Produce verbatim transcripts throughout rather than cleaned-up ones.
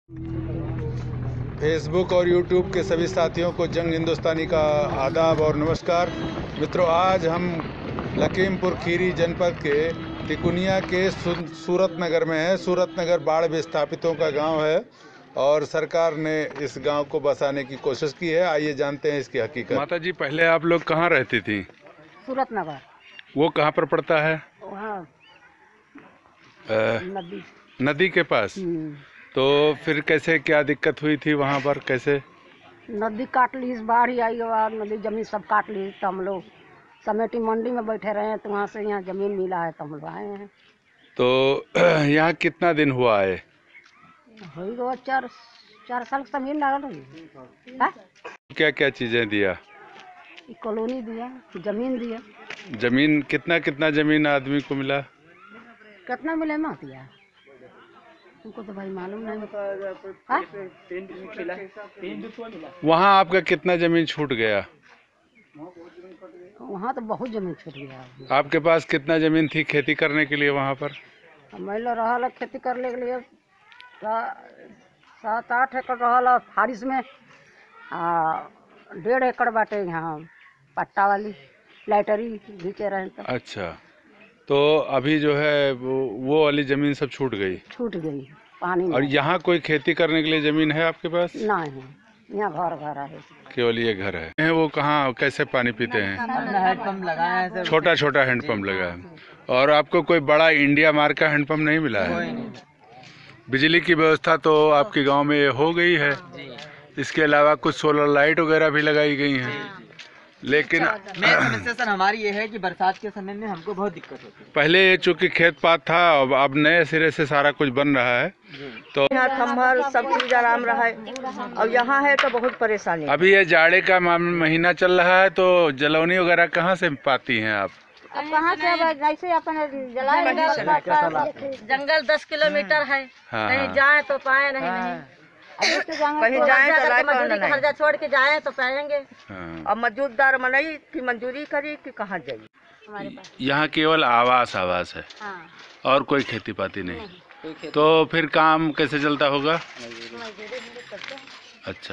Facebook और YouTube के सभी साथियों को जंग हिंदुस्तानी का आदाब और नमस्कार। मित्रों, आज हम लखीमपुर खीरी जनपद के तिकुनिया के सूरत नगर में है। सूरत नगर बाढ़ विस्थापितों का गांव है और सरकार ने इस गांव को बसाने की कोशिश की है। आइए जानते हैं इसकी हकीकत। माता जी, पहले आप लोग कहाँ रहती थी? सूरत नगर। वो कहाँ पर पड़ता है? वहाँ नदी नदी के पास। तो फिर कैसे, क्या दिक्कत हुई थी वहाँ पर? कैसे नदी काट ली, इस बाढ़ ही आई और नदी जमीन सब काट ली। तो हम लोग समेटी मंडी में बैठे रहे हैं, तो वहाँ से यहाँ जमीन मिला है तो हम लोग आए हैं। तो यहाँ कितना दिन हुआ है? हुई गो चार चार साल की जमीन लगा रही। क्या क्या चीजें दिया? कॉलोनी दिया, जमीन दिया। जमीन कितना कितना जमीन आदमी को मिला? कितना मिले मत दिया, तुमको तो भाई मालूम नहीं। वहाँ आपका कितना जमीन छूट गया? वहाँ तो बहुत जमीन छूट गया। आपके पास कितना जमीन थी खेती करने के लिए वहाँ पर? महिला रहा खेती करने के लिए सात आठ एकड़ रहा फारिश में, डेढ़ एकड़ बाटे यहाँ पट्टा वाली लाइटरी घीचे रहे तो। अच्छा, तो अभी जो है वो, वो वाली जमीन सब छूट गई? छूट गई पानी में। और यहाँ कोई खेती करने के लिए जमीन है आपके पास? नहीं, यहाँ घर घर है, केवल ये घर है। वो कहाँ कैसे पानी पीते हैं? हैंडपंप लगाया है, छोटा छोटा हैंडपंप लगा है। और आपको कोई बड़ा इंडिया मार्क का हैंडपंप नहीं मिला है? बिजली की व्यवस्था तो आपके गांव में हो गई है, इसके अलावा कुछ सोलर लाइट वगैरह भी लगाई गई हैं। लेकिन मेन समस्या सर हमारी ये है कि बरसात के समय में हमको बहुत दिक्कत होती है। पहले चूंकि खेत पात था, अब अब नए सिरे से सारा कुछ बन रहा है, तो यहाँ खम्भर सब चीज आराम रहा है। अब यहाँ है तो बहुत परेशानी। अभी ये जाड़े का महीना चल रहा है, तो जलौनी वगैरह कहाँ से पाती हैं आप? कहाँ से? जैसे अपन जंगल दस किलोमीटर है, कहीं जाए तो पाए नहीं, नहीं कहीं जाए तो लाए खर्चा छोड़ के जाए तो पाएंगे। अब मौजूददार मनई की मंजूरी करी कि कहाँ जाइए। यहाँ केवल आवास आवास है। हाँ। और कोई खेती पाती नहीं, नहीं। तो फिर काम कैसे चलता होगा? अच्छा,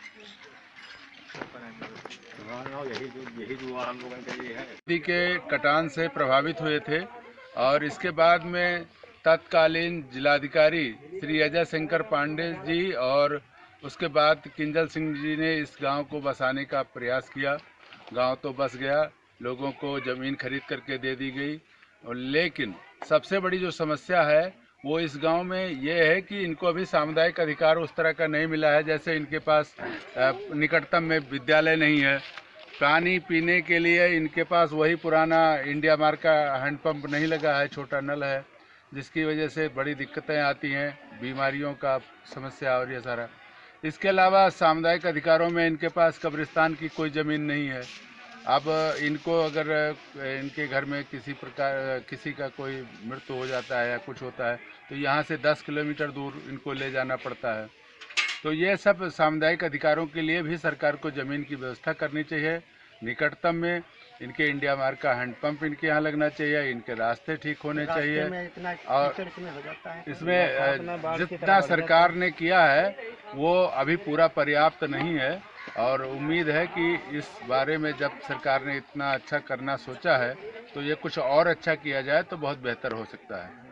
नदी के कटान से प्रभावित हुए थे और इसके बाद में तत्कालीन जिलाधिकारी श्री अजय शंकर पांडे जी और उसके बाद किंजल सिंह जी ने इस गांव को बसाने का प्रयास किया। गांव तो बस गया, लोगों को ज़मीन खरीद करके दे दी गई। और लेकिन सबसे बड़ी जो समस्या है वो इस गांव में ये है कि इनको अभी सामुदायिक अधिकार उस तरह का नहीं मिला है। जैसे इनके पास निकटतम में विद्यालय नहीं है, पानी पीने के लिए इनके पास वही पुराना इंडिया मार्क का हैंडपम्प नहीं लगा है, छोटा नल है, जिसकी वजह से बड़ी दिक्कतें आती हैं, बीमारियों का समस्या और ये सारा। इसके अलावा सामुदायिक अधिकारों में इनके पास कब्रिस्तान की कोई ज़मीन नहीं है। अब इनको अगर इनके घर में किसी प्रकार किसी का कोई मृत्यु हो जाता है या कुछ होता है तो यहाँ से दस किलोमीटर दूर इनको ले जाना पड़ता है। तो ये सब सामुदायिक अधिकारों के लिए भी सरकार को ज़मीन की व्यवस्था करनी चाहिए। निकटतम में इनके इंडिया मार्क का हैंडपंप इनके यहाँ लगना चाहिए, इनके रास्ते ठीक होने चाहिए। और इसमें जितना सरकार ने किया है वो अभी पूरा पर्याप्त नहीं है और उम्मीद है कि इस बारे में जब सरकार ने इतना अच्छा करना सोचा है तो ये कुछ और अच्छा किया जाए तो बहुत बेहतर हो सकता है।